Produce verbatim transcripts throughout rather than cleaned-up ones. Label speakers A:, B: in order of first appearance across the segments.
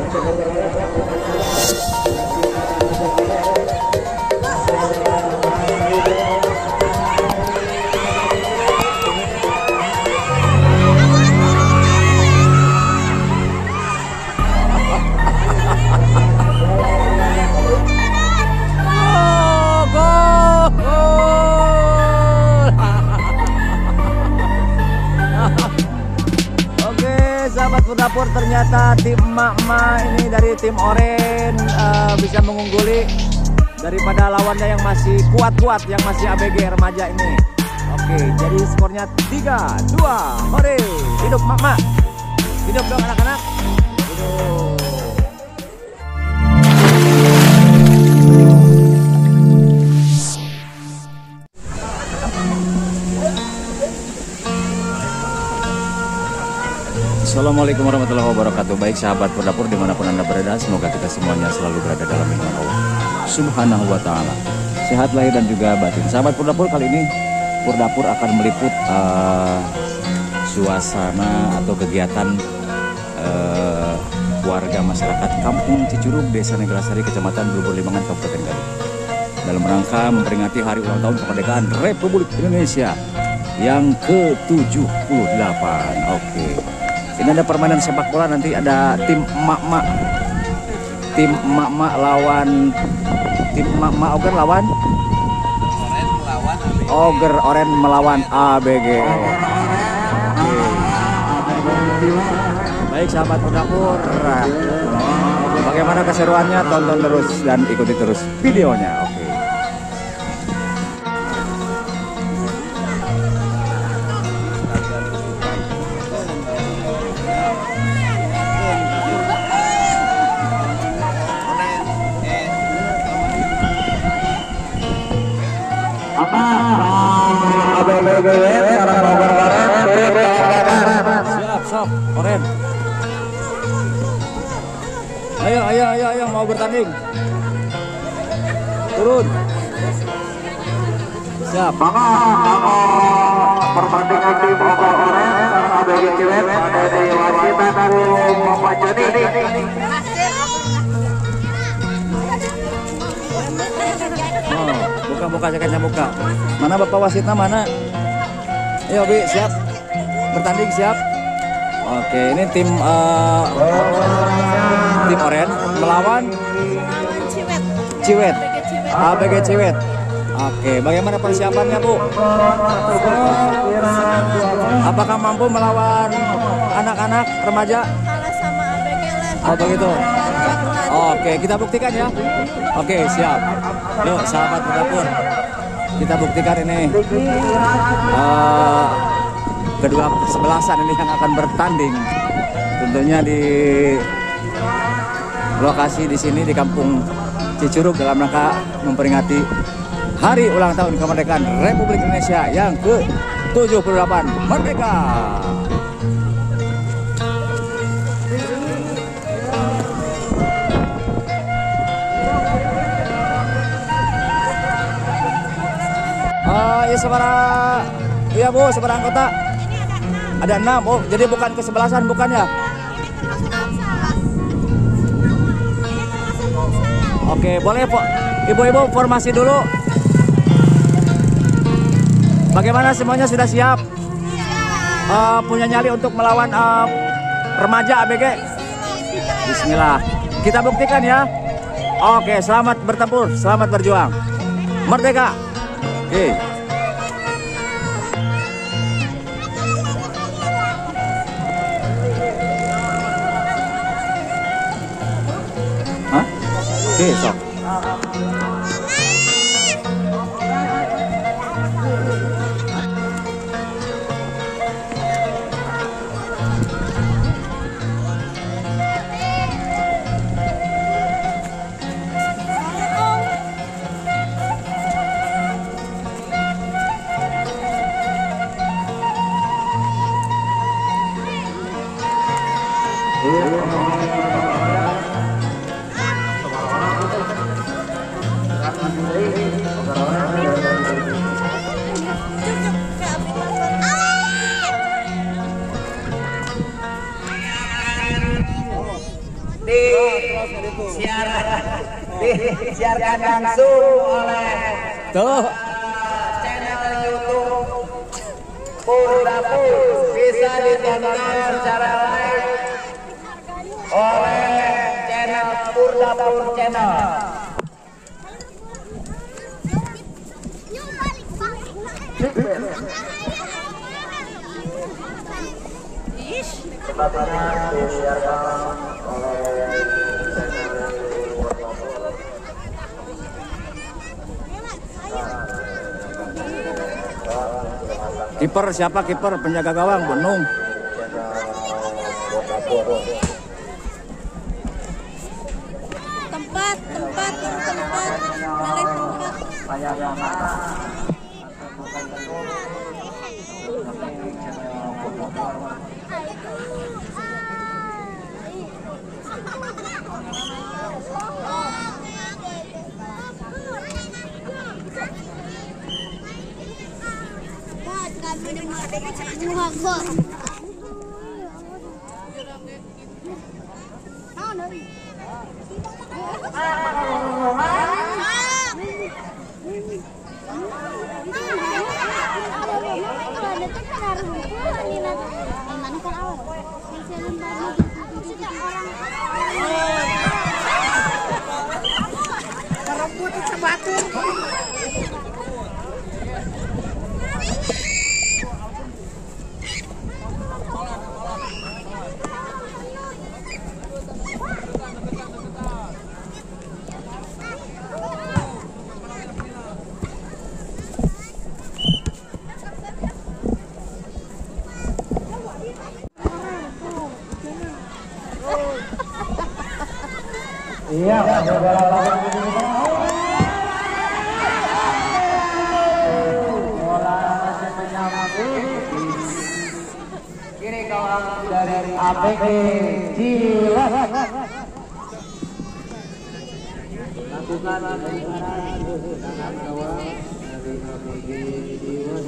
A: Dapur ternyata tim emak-emak ini dari tim Oren uh, bisa mengungguli daripada lawannya yang masih kuat-kuat, yang masih A B G remaja ini. Oke, jadi skornya tiga dua. Oren, hidup emak-emak, hidup dong anak-anak, hidup. Assalamualaikum warahmatullahi wabarakatuh. Baik sahabat Purdapur dimanapun anda berada, semoga kita semuanya selalu berada dalam lindungan Allah Subhanahu wa ta'ala, sehat lahir dan juga batin. Sahabat Purdapur, kali ini Purdapur akan meliput uh, suasana atau kegiatan uh, warga masyarakat Kampung Cicurug, Desa Negarasari, Kecamatan Blubur Limangan, Kabupaten Garut, dalam rangka memperingati hari ulang tahun kemerdekaan Republik Indonesia yang ke tujuh puluh delapan. Oke, ini ada permainan sepak bola, nanti ada tim emak-emak. Tim emak-emak lawan tim emak-emak Oger lawan Oren melawan A B G. Oger Oren melawan A B G. Oke. Baik sahabat Purdapur, bagaimana keseruannya? Tonton terus dan ikuti terus videonya. Oke. Siap, sok, Oren. Ayo, ayo, ayo, ayo, mau bertanding. Turun. Siap.
B: Pertandingan tim Oren A B G Ciwet ada di wasit Bapak Joni.
A: Oh, buka-buka jaketnya buka. Mana Bapak wasitnya mana? Ayo Bi, siap. Bertanding siap. Oke, ini tim uh, tim Oren melawan
C: Ciwet.
A: Ciwet. A B G Ciwet. Oke, bagaimana persiapannya, Bu? Apakah mampu melawan anak-anak remaja?
C: Kalah sama A B G lah.
A: Oh, begitu. Oke, kita buktikan ya. Oke, siap. Yuk, sahabat Purdapur, kita buktikan ini uh, kedua kesebelasan ini yang akan bertanding. Tentunya di lokasi di sini di Kampung Cicurug dalam rangka memperingati hari ulang tahun kemerdekaan Republik Indonesia yang ke tujuh puluh delapan. Merdeka! Uh, ya sebara, iya Bu, sebara anggota. Ada enam. Oh, jadi bukan kesebelasan, bukan ya? Oke, boleh Pak. Ibu-ibu formasi dulu. Bagaimana, semuanya sudah siap? Uh, punya nyali untuk melawan uh, remaja A B G? Bismillah. Kita buktikan ya. Oke, selamat bertempur, selamat berjuang. Merdeka. Oke. Hah? Oke, sok.
B: disiarkan disiarkan langsung oleh
A: Tuh.
B: channel YouTube Purdapur, bisa ditonton secara live oleh channel Purdapur channel. Tempatnya disiarkan oleh
A: Kiper siapa kiper? Penjaga gawang Benung.
C: Tempat, tempat, tempat, balik tempat.
B: Iya, bola masih menyambi kiri gawang dari A B G Jiwas. Lakukan pelanggaran tangan gawang dari A B G Jiwas.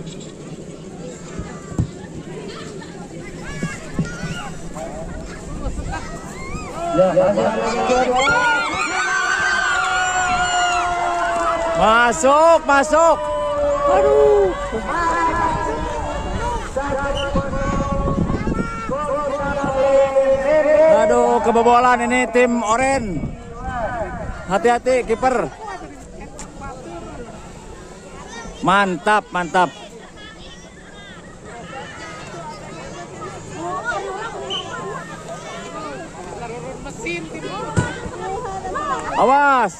A: Masuk, masuk. Aduh. Aduh, kebobolan ini tim Oren. Hati-hati kiper. Mantap, mantap. Awas.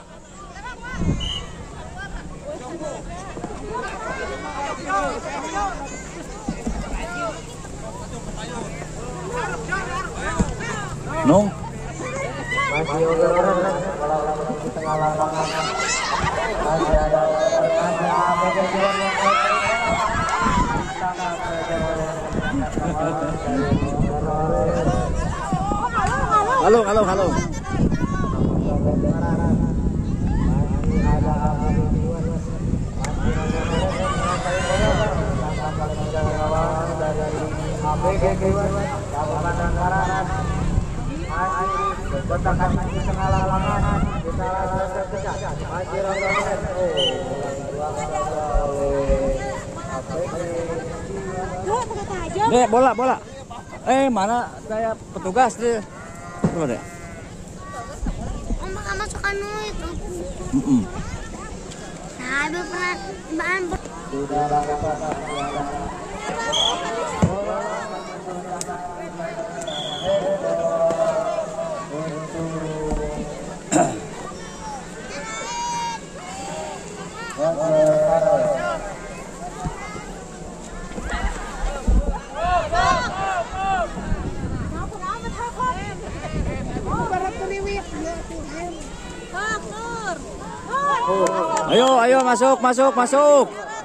A: Nung.
B: Masih orang di tengah lapangan. Masih ada ada A B G Jiwas.
A: Halo, halo, halo.
B: A B G Jiwas Kabupaten Karangan masih berkotakan di tengah lapangan kita lakukan masih rombongan oh A B G Jiwas.
A: Dek, bola, bola. Eh, mana saya petugas deh. Tuh deh.
D: Om bakal masuk anu itu.
A: Mm -mm.
D: Nah, ibu pernah bahan
B: Sudah lakukan
A: Ayo, ayo masuk, masuk, masuk.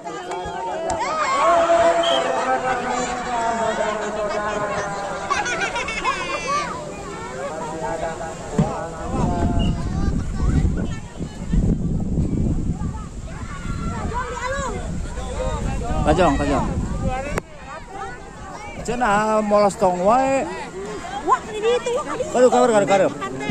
A: Kajong, kajong. Cenah molos tong wae.
C: Wah, ini
A: Karup, karup, karup, karup.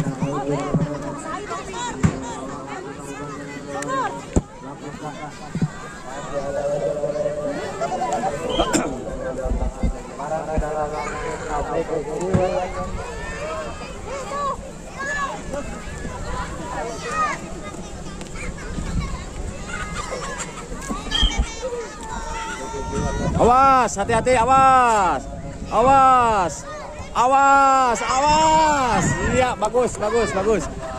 A: Awas, hati-hati, awas. Awas. Awas, awas. Iya, bagus, bagus, bagus.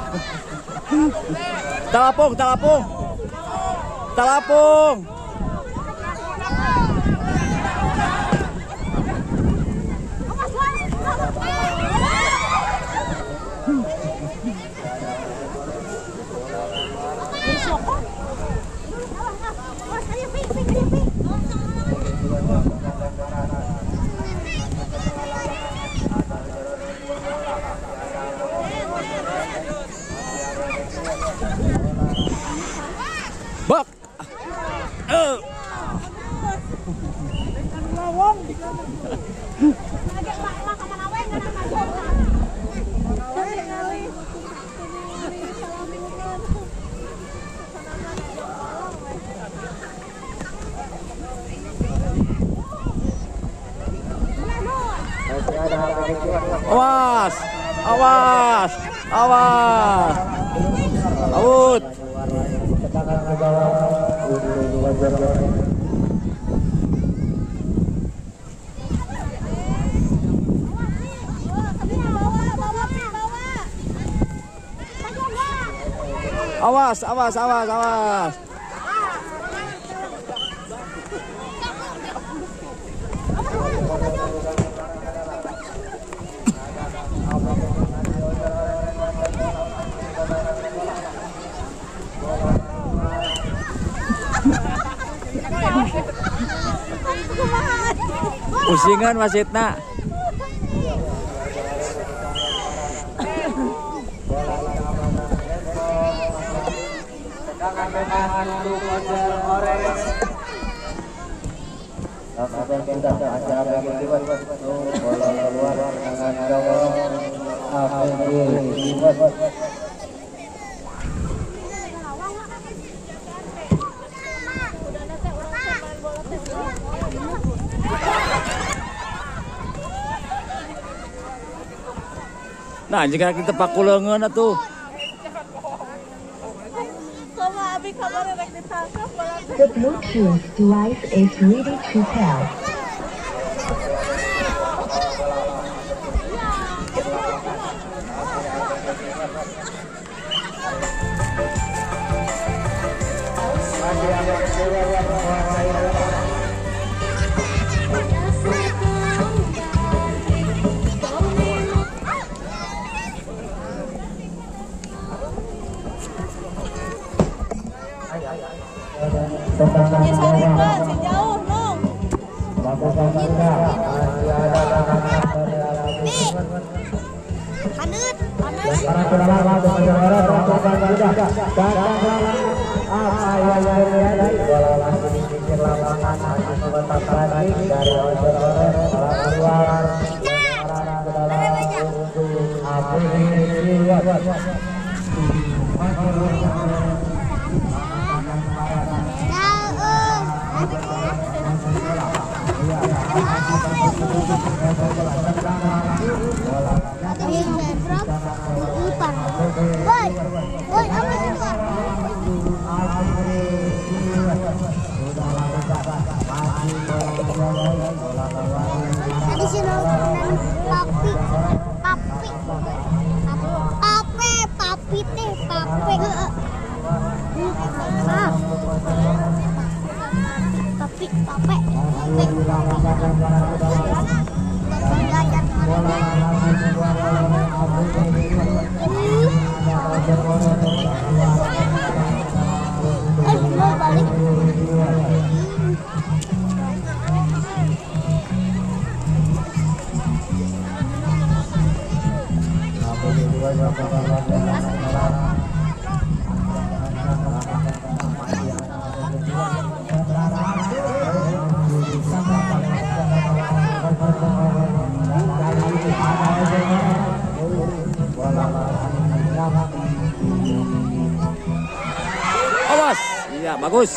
A: Talapung, talapung. Talapung. Bak. Eh. Awas, awas, awas. Out. Awas, awas, awas, awas. Pusingan wasitna. Nah, jika kita pakulengan atuh.
E: The Bluetooth device is ready to pair.
B: Thank you.
A: Awas. Iya, bagus.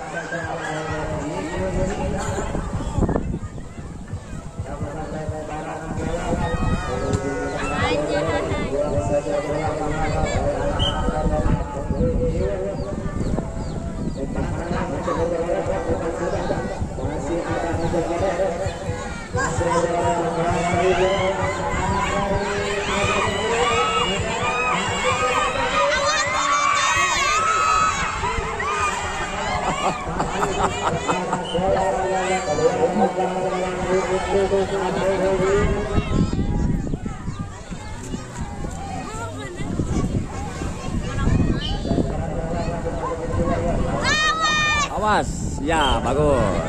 A: Awas, ya bagus.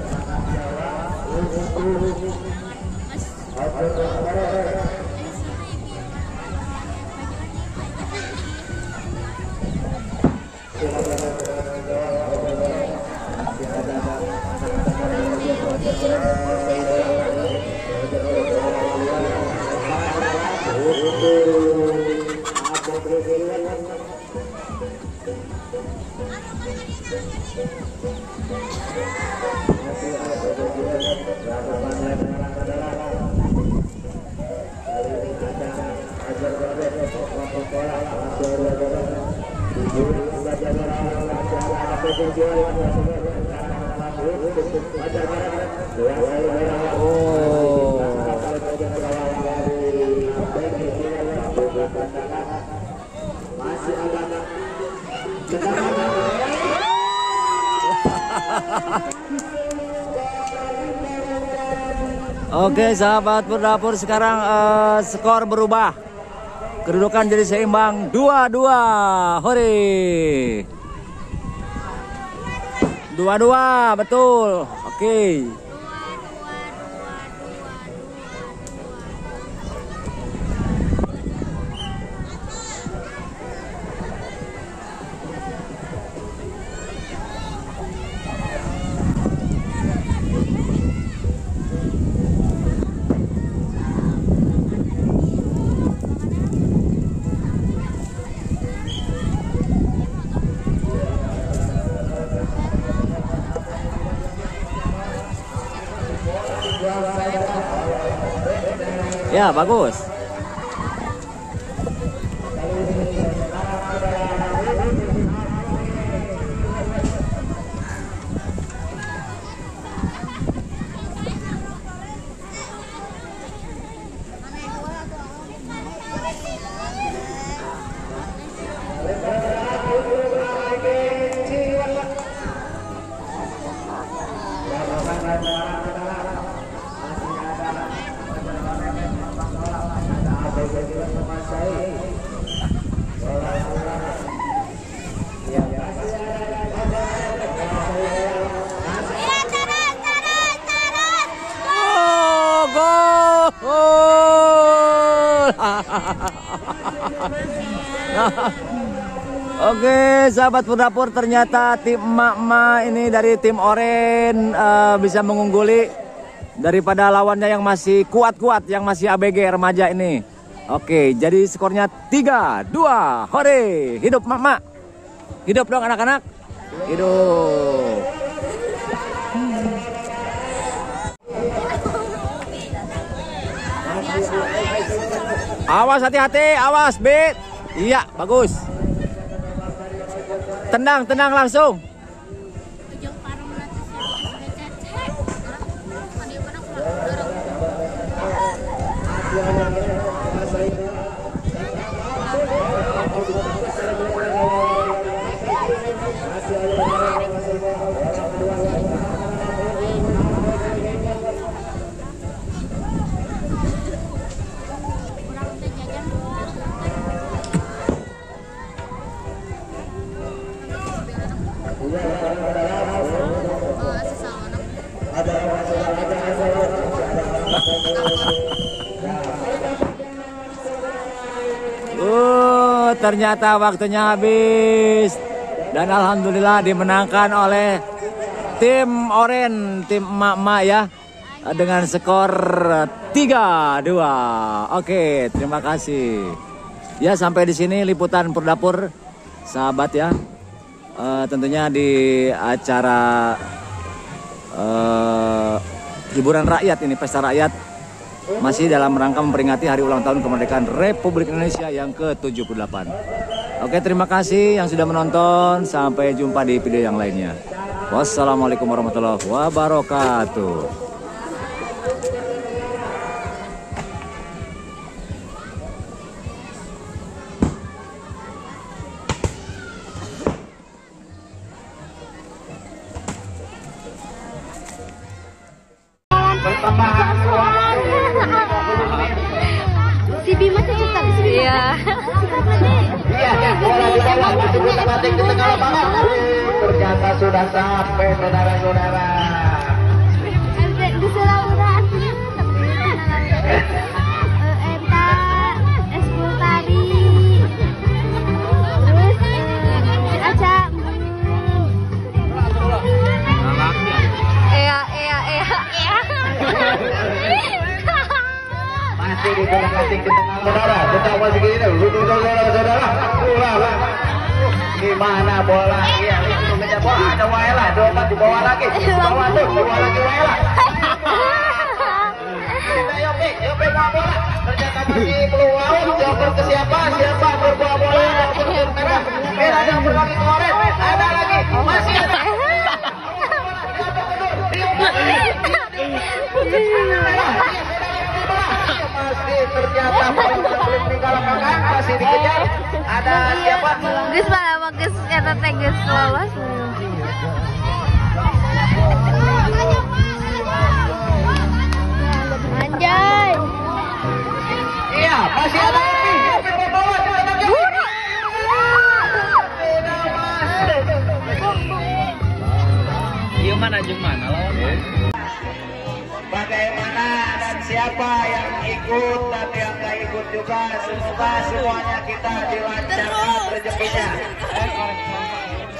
A: Oke sahabat Pur-Dapur, sekarang uh, skor berubah. Kedudukan jadi seimbang dua dua. Hore. dua dua, betul. Oke. Ya, bagus. Oke sahabat Pur-Dapur, ternyata tim emak-emak ini dari tim Oren uh, bisa mengungguli daripada lawannya yang masih kuat-kuat, yang masih A B G remaja ini. Oke, jadi skornya tiga dua. Hore, hidup emak-emak. Hidup dong anak-anak. Hidup. Awas, hati-hati, awas, Bit. Iya, bagus. Tendang, tendang langsung. Uh, ternyata waktunya habis dan alhamdulillah dimenangkan oleh tim Oren, tim emak-emak ya, dengan skor tiga dua. Oke, terima kasih. Ya, sampai di sini liputan Purdapur, sahabat ya. Uh, tentunya di acara uh, hiburan rakyat ini, pesta rakyat, masih dalam rangka memperingati hari ulang tahun kemerdekaan Republik Indonesia yang ke tujuh puluh delapan. Oke, terima kasih yang sudah menonton. Sampai jumpa di video yang lainnya. Wassalamualaikum warahmatullahi wabarakatuh.
D: Si Bima cerita di sini. Iya.
B: Iya, bola di bawah masih belum mati di tengah lapangan. Ternyata sudah sampai saudara-saudara.
D: Bisa Laura Eta Eskul tadi. Terus Aca. Iya, iya, iya, iya.
B: Masih di bola kasih ke tengah saudara. Kita masih gini, saudara-saudara. Bola. Gimana bola? Iya, itu kejar bola. Ada Waela, dua empat di bawah lagi. Di bawah tuh, di bawah lagi Waela. Kita Yopi, Yopi bawa bola. Ternyata masih keluar. Joker ke siapa? Siapa berbawa bola? Joker merah. Merah yang berlari ke oren. Ada lagi. Masih ada. Masih ternyata belum tinggal lapangan, masih dikejar. Ada siapa?
D: Geus mah geus eta teh geus lolos. Anjay.
B: Iya, masih ada Yopi. Yopi berbola di belakang Yopi.
F: Gimana gimana lawan?
B: Bagaimana dan siapa yang ikut dan yang nggak ikut juga, semoga semuanya kita dilancarkan rezekinya.